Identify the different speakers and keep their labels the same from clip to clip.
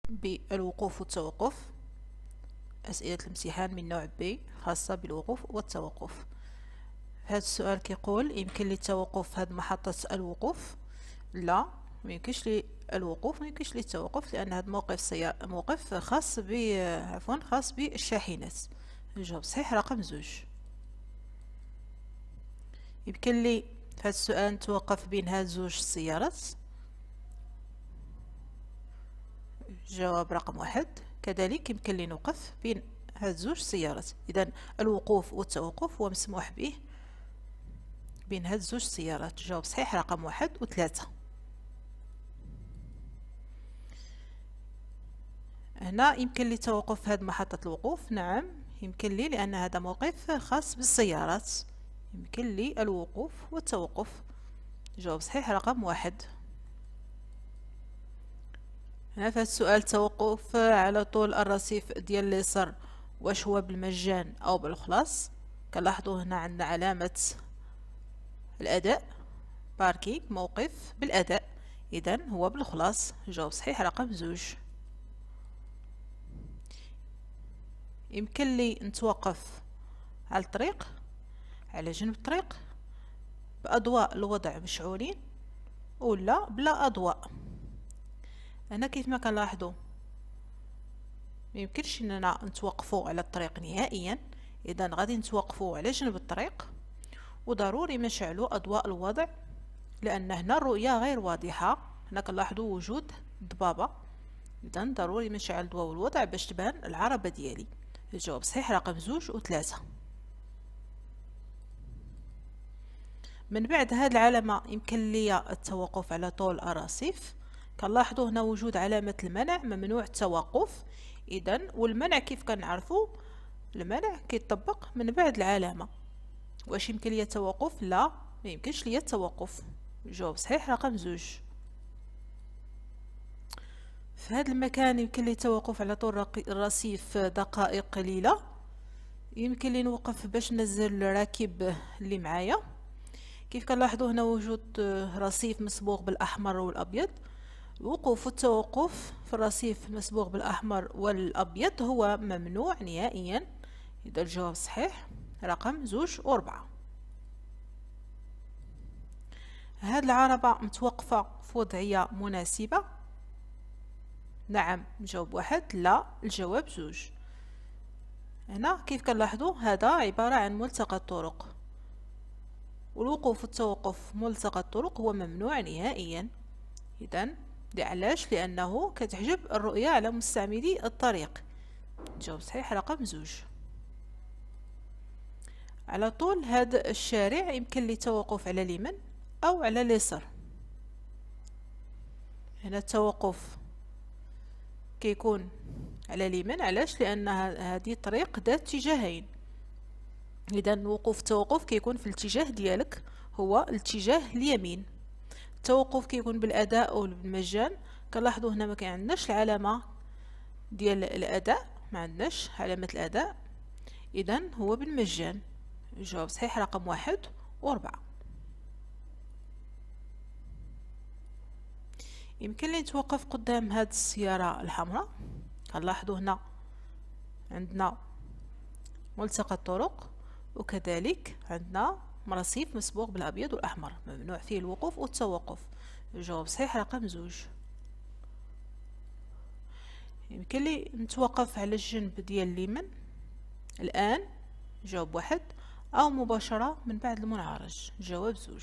Speaker 1: بالوقوف والتوقف. أسئلة الامتحان من نوع B خاصة بالوقوف والتوقف. هذا السؤال كيقول يمكن لي التوقف في هذه محطة الوقوف؟ لا، ما يمكنش لي الوقوف، ما يمكنش لي التوقف، لأن هذا موقف خاص خاص بالشاحنات. الجواب صحيح رقم 2. يمكن لي في هذا السؤال نتوقف بين هاد زوج السيارات. جواب رقم 1. كذلك يمكن لي نوقف بين هاد زوج السيارات. إذا الوقوف والتوقف هو مسموح به بين هاد زوج السيارات. جواب صحيح رقم 1 و 3. هنا يمكن لي التوقف في هاد محطة الوقوف. نعم يمكن لي، لأن هذا موقف خاص بالسيارات. يمكن لي الوقوف والتوقف. جواب صحيح رقم 1. هنا في هاد السؤال التوقف على طول الرصيف ديال اليسار واش هو بالمجان أو بالخلاص؟ كنلاحظوا هنا عندنا علامة الأداء باركينغ، موقف بالأداء، إذن هو بالخلاص. جواب صحيح رقم 2. يمكن لي نتوقف على الطريق، على جنب الطريق، بأضواء الوضع مشعولين ولا بلا أضواء. هنا كيف ما كنلاحظوا ميمكنش اننا نتوقفوا على الطريق نهائيا، اذا غادي نتوقفوا على جنب الطريق، وضروري ما نشعلوا اضواء الوضع لان هنا الرؤيه غير واضحه. هنا كنلاحظوا وجود ضبابه، اذا ضروري ما نشعل ضوء الوضع باش تبان العربه ديالي. الجواب صحيح رقم 2 و 3. من بعد هذه العلامه يمكن لي التوقف على طول الرصيف. كنلاحظوا هنا وجود علامه المنع، ممنوع التوقف. اذا والمنع كيف كنعرفوا؟ المنع كيطبق من بعد العلامه. واش يمكن لي التوقف؟ لا، ما يمكنش لي التوقف. الجواب صحيح رقم 2. في هذا المكان يمكن لي التوقف على طول الرصيف دقائق قليله. يمكن لي نوقف باش ننزل الراكب اللي معايا. كيف كنلاحظوا هنا وجود رصيف مصبوغ بالاحمر والابيض. الوقوف والتوقف في الرصيف المصبوغ بالاحمر والابيض هو ممنوع نهائيا. اذا الجواب صحيح رقم 2 و 4. هاد العربة متوقفة في وضعية مناسبة. نعم الجواب 1. لا الجواب 2. هنا كيف كنلاحظوا هذا عبارة عن ملتقى الطرق، والوقوف والتوقف ملتقى الطرق هو ممنوع نهائيا. إذن علاش؟ لأنه كتحجب الرؤية على مستعملي الطريق. الجواب صحيح رقم 2. على طول هذا الشارع يمكن لي التوقف على اليمين أو على اليسار. هنا التوقف كيكون على اليمين. علاش؟ لأن هذه طريق ذات اتجاهين. إذا الوقوف التوقف كيكون في الاتجاه ديالك هو الاتجاه اليمين. التوقف كيكون بالأداء أو بالمجان. كنلاحظوا هنا ما كيعندناش العلامة ديال الأداء، ما عندناش علامة الأداء، إذا هو بالمجان. الجواب صحيح رقم 1 و 4. يمكن لي نتوقف قدام هاد السيارة الحمراء. كنلاحظوا هنا عندنا ملتقى الطرق، وكذلك عندنا رصيف مصبوغ بالابيض والاحمر، ممنوع فيه الوقوف والتوقف. الجواب صحيح رقم 2. يمكن لي نتوقف على الجنب ديال اليمين الان. جواب 1. او مباشرة من بعد المنعرج. جواب 2.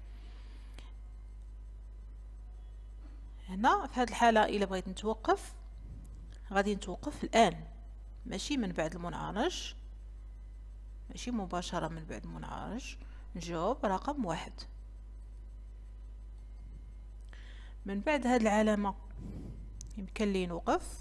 Speaker 1: هنا في هذه الحالة الا بغيت نتوقف غادي نتوقف الان، ماشي من بعد المنعرج، ماشي مباشرة من بعد المنعرج. الجواب رقم 1. من بعد هذه العلامة يمكن لي نوقف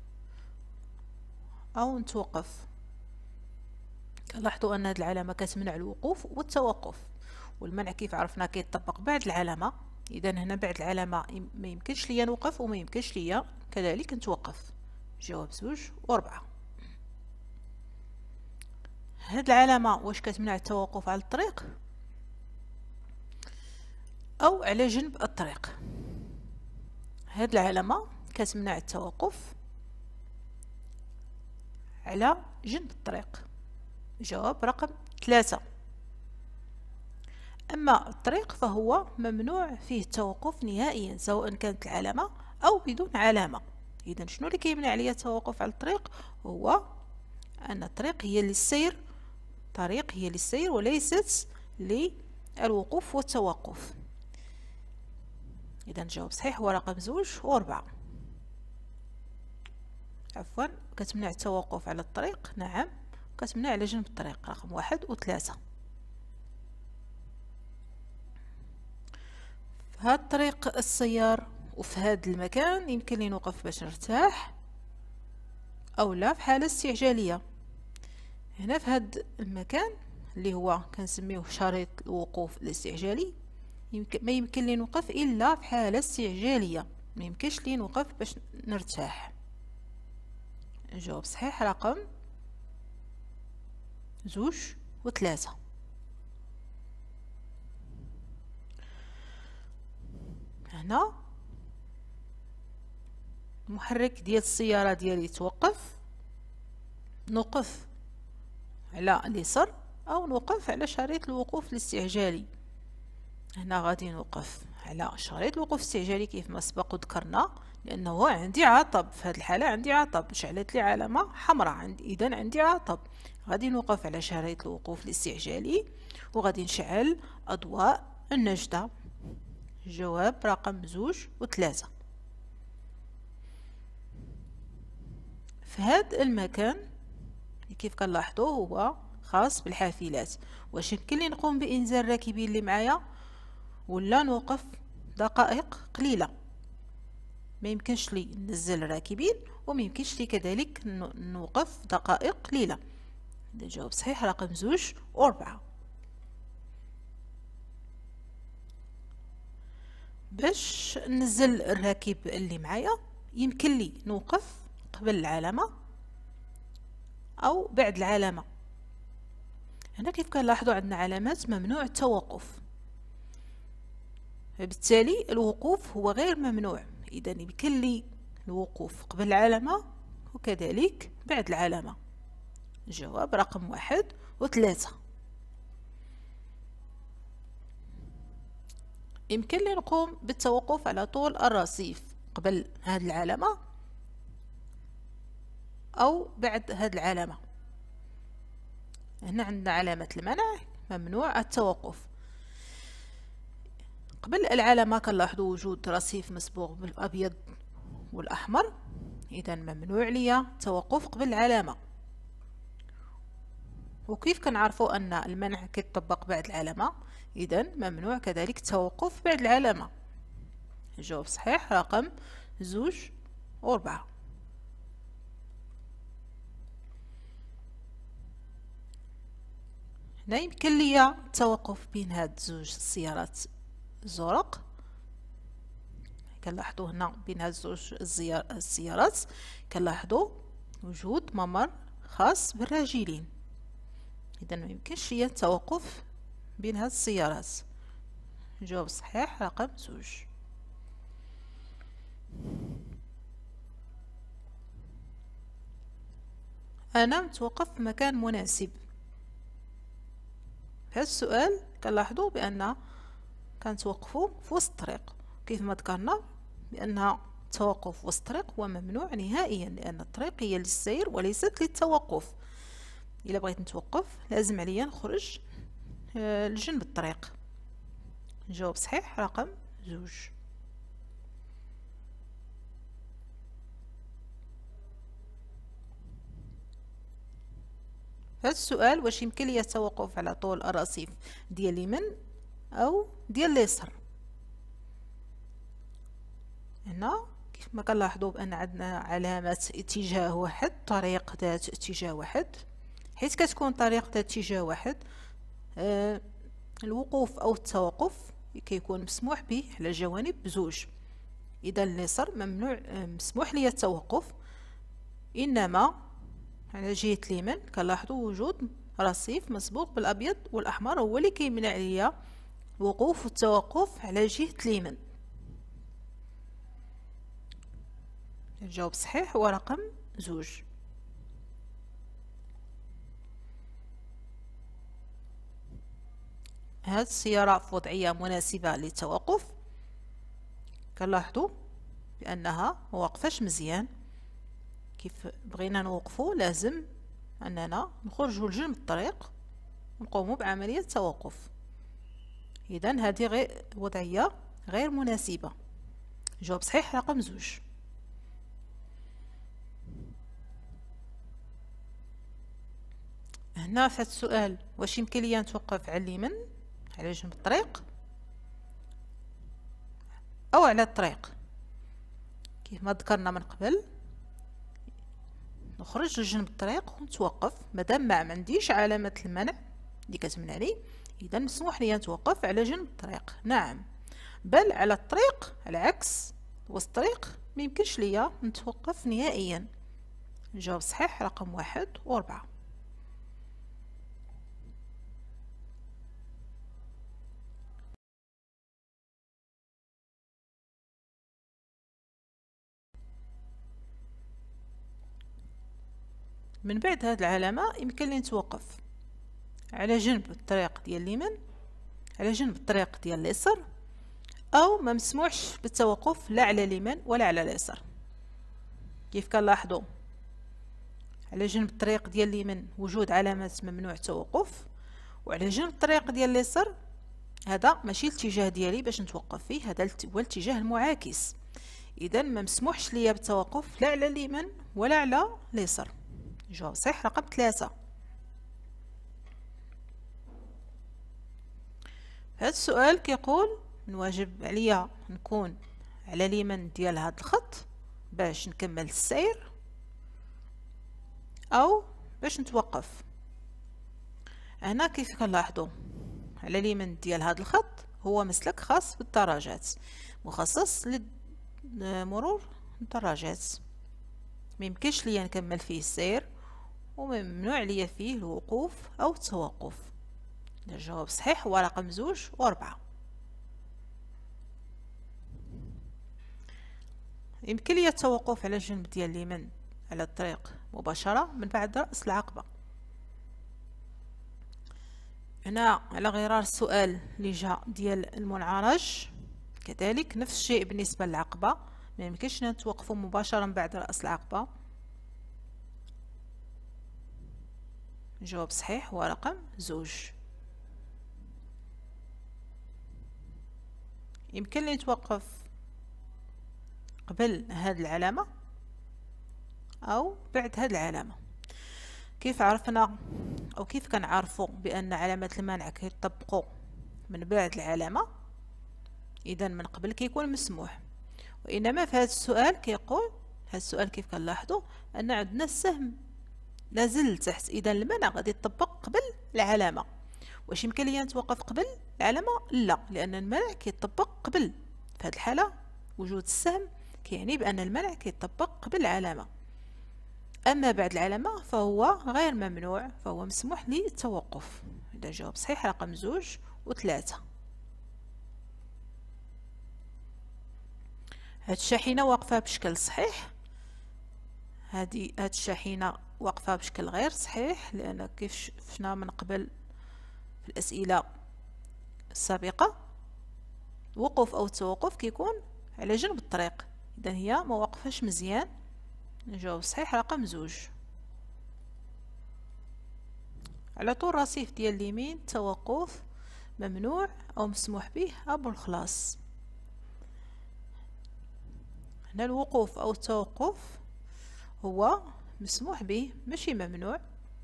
Speaker 1: أو نتوقف. كنلاحظوا أن هذه العلامة كتمنع الوقوف والتوقف، والمنع كيف عرفنا كيطبق بعد العلامة. إذا هنا بعد العلامة ما يمكنش ليا نوقف وما يمكنش ليا كذلك نتوقف. جواب 2 و 4. هاد العلامة واش كتمنع التوقف على الطريق أو على جنب الطريق؟ هاد العلامة كتمنع التوقف على جنب الطريق. جواب رقم 3. أما الطريق فهو ممنوع فيه التوقف نهائيا، سواء كانت العلامة أو بدون علامة. إذن شنو اللي كيمنع عليا التوقف على الطريق؟ هو أن الطريق هي للسير، طريق هي للسير وليست للوقوف والتوقف. إذن الجواب صحيح هو رقم 2 و4. عفوا، كتمنع التوقف على الطريق، نعم، كتمنع على جنب الطريق، رقم 1 و3. في هاد الطريق السيار وفي هاد المكان يمكن لي نوقف باش نرتاح او لا في حالة استعجالية. هنا في هاد المكان اللي هو كنسميوه شريط الوقوف الاستعجالي، ما يمكن لي نوقف الا في حالة استعجالية، ما يمكنش لي نوقف باش نرتاح. الجواب صحيح رقم 2 و3. هنا المحرك ديال السيارة ديالي توقف، نوقف على اليسار او نوقف على شريط الوقوف الاستعجالي. هنا غادي نوقف على شريط الوقوف الاستعجالي كيف ما سبق وذكرنا، لانه عندي عطب. في هذه الحالة عندي عطب، شعلت لي علامة حمراء، اذا عندي عطب. غادي نوقف على شريط الوقوف الاستعجالي وغادي نشعل اضواء النجدة. جواب رقم 2 و3. في هذا المكان كيف كنلاحظوا هو خاص بالحافلات. واش يمكن لي نقوم بانزال الراكبين اللي معايا ولا نوقف دقائق قليله؟ ما يمكنش لي ننزل الراكبين وما يمكنش لي كذلك نوقف دقائق قليله. الجواب صحيح رقم 2 و4. باش ننزل الراكب اللي معايا يمكن لي نوقف قبل العلامة أو بعد العلامة. هنا كيف كنلاحظوا عندنا علامات ممنوع التوقف، فبالتالي الوقوف هو غير ممنوع. إذا يمكن لي الوقوف قبل العلامة وكذلك بعد العلامة. الجواب رقم 1 و3. يمكن لي نقوم بالتوقف على طول الرصيف قبل هذه العلامة أو بعد هذه العلامة. هنا عندنا علامة المنع، ممنوع التوقف. قبل العلامة كنلاحظوا وجود رصيف مسبوغ بالأبيض والأحمر، إذا ممنوع ليا التوقف قبل العلامة. وكيف كنعرفوا أن المنع كيطبق بعد العلامة؟ إذا ممنوع كذلك التوقف بعد العلامة. الجواب صحيح رقم 2 و4. هنا يمكن لي التوقف بين هاد زوج السيارات الزرق. كنلاحظوا هنا بين هاد زوج السيارات كنلاحظوا وجود ممر خاص بالراجلين، اذا ما يمكنش لي التوقف بين هاد السيارات. الجواب الصحيح رقم 2. انا متوقف في مكان مناسب. في هذا السؤال كنلاحظوا بان كنتوقفوا في وسط الطريق، كيف ما ذكرنا بان التوقف في وسط الطريق هو ممنوع نهائيا، لان الطريق هي للسير وليست للتوقف. الا بغيت نتوقف لازم عليا نخرج لجنب الطريق. الجواب صحيح رقم 2. هذا السؤال واش يمكن لي التوقف على طول الرصيف ديال اليمين او ديال اليسار؟ هنا كيف ما كنلاحظوا بان عندنا علامه اتجاه واحد، طريق ذات اتجاه واحد. حيث كتكون طريق ذات اتجاه واحد الوقوف او التوقف كيكون مسموح به على الجوانب بزوج. اذا اليسار ممنوع، مسموح لي التوقف، انما على جهة اليمين كنلاحظوا وجود رصيف مسبوق بالابيض والاحمر هو اللي كيمنع ليا الوقوف والتوقف على جهة اليمين. الجواب الصحيح هو رقم 2. هاد السيارة في وضعية مناسبة للتوقف. كنلاحظوا بأنها مواقفاش مزيان. كيف بغينا نوقفو لازم أننا نخرجوا لجنب الطريق ونقوموا بعملية التوقف. إذن هذه غير وضعية غير مناسبة. الجواب صحيح رقم 2. هنا في هذا السؤال واش يمكن ليا نتوقف على اليمين على جنب الطريق أو على الطريق؟ كيف ما ذكرنا من قبل نخرج لجنب الطريق ونتوقف مادام ما عنديش علامة المنع اللي كتمنعني. إذا مسموح لي نتوقف على جنب الطريق. نعم، بل على الطريق على عكس وسط الطريق ما يمكنش ليا نتوقف نهائيا. الجواب الصحيح رقم 1 و4. من بعد هذه العلامة يمكن لي نتوقف على جنب الطريق ديال اليمين، على جنب الطريق ديال اليسار، او ما مسموحش بالتوقف لا على اليمين ولا على اليسار. كيف كنلاحظوا على جنب الطريق ديال اليمين وجود علامة ممنوع التوقف، وعلى جنب الطريق ديال اليسار هذا ماشي الاتجاه ديالي باش نتوقف فيه، هذا هو الاتجاه المعاكس. اذا ما مسموحش ليا بالتوقف لا على اليمين ولا على اليسار. الجواب صحيح رقم 3. هذا السؤال كيقول من واجب عليا نكون على اليمين ديال هذا الخط باش نكمل السير او باش نتوقف. هنا كيف كنلاحظوا على اليمين ديال هذا الخط هو مسلك خاص بالدراجات، مخصص لمرور الدراجات، ميمكنش ليا نكمل فيه السير وممنوع ليا فيه الوقوف او التوقف. الجواب صحيح هو رقم 2 و4. يمكن لي التوقف على الجنب ديال اليمين على الطريق مباشرة من بعد رأس العقبة. هنا على غرار السؤال اللي جا ديال المنعرج كذلك نفس الشيء بالنسبة للعقبة، ما يمكنش نتوقفوا مباشرة من بعد رأس العقبة. الجواب صحيح هو رقم 2. يمكن لي نتوقف قبل هذه العلامة أو بعد هذه العلامة. كيف عرفنا أو كيف كنعرفوا بأن علامة المنع كيطبقوا من بعد العلامة؟ إذا من قبل كيكون مسموح، وإنما في هذا السؤال كيقول هذا السؤال كيف كنلاحظوا أن عندنا السهم لازل تحت، إذا المنع غادي يطبق قبل العلامة. واش يمكن لي نتوقف قبل العلامة؟ لا، لأن المنع كيطبق قبل. في هذه الحالة وجود السهم كيعني بأن المنع كيطبق قبل العلامة، أما بعد العلامة فهو غير ممنوع، فهو مسموح للتوقف. إذا الجواب صحيح رقم 2 و3. هاد الشاحنة واقفة بشكل صحيح. هاد الشاحنة واقفة بشكل غير صحيح، لأن كيف شفنا من قبل في الأسئلة السابقة الوقوف أو التوقف كيكون على جنب الطريق، إذا هي ما واقفاش مزيان. الجواب صحيح رقم 2. على طول الرصيف ديال اليمين التوقف ممنوع أو مسموح به أو بالخلاص. هنا الوقوف أو التوقف هو مسموح به ماشي ممنوع،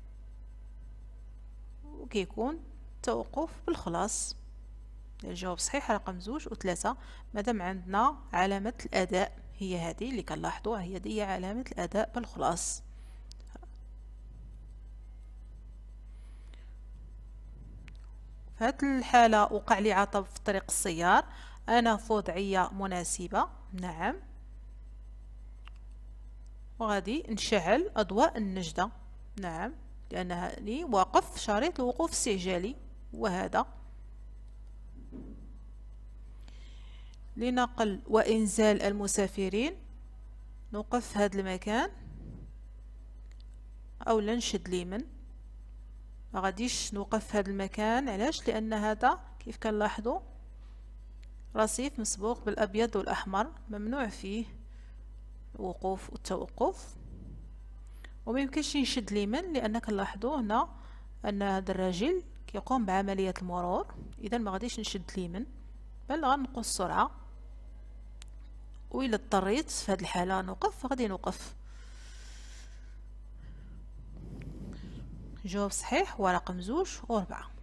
Speaker 1: وكيكون توقف بالخلاص. الجواب صحيح رقم 2 و3. مادام عندنا علامة الأداء هي هذه اللي كنلاحظوها، هي علامة الأداء بالخلاص. في هذه الحالة وقع لي عطب في طريق السيار، أنا في وضعية مناسبة. نعم، وغادي نشعل أضواء النجدة. نعم، لأنها لي واقف شريط الوقوف استعجالي، وهذا لنقل وإنزال المسافرين نوقف في هذا المكان او نشد اليمين. ما غاديش نوقف في هذا المكان، علاش؟ لان هذا كيف كنلاحظوا رصيف مسبوق بالابيض والاحمر، ممنوع فيه الوقوف والتوقف. وما يمكنش نشد اليمين لان كنلاحظوا هنا ان هذا الراجل كيقوم بعمليه المرور، اذا ما غاديش نشد اليمين بل غنقص السرعه. وإلا اضطريت في هذه الحاله نوقف غادي نوقف. جواب صحيح هو رقم 2 و4.